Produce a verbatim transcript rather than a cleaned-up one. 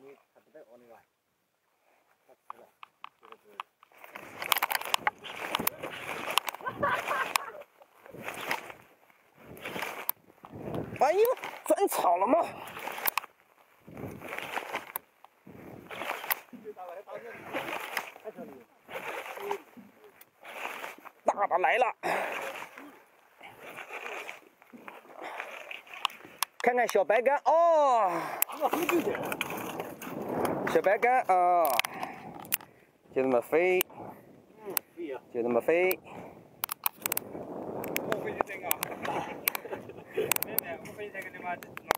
你它不得往里来，它吃了，这个是。 哎呦，转草了吗？大的来了，看看小白杆哦，小白杆啊，就这么飞，就这么飞。 我飞这个，妹妹，我飞这个的嘛。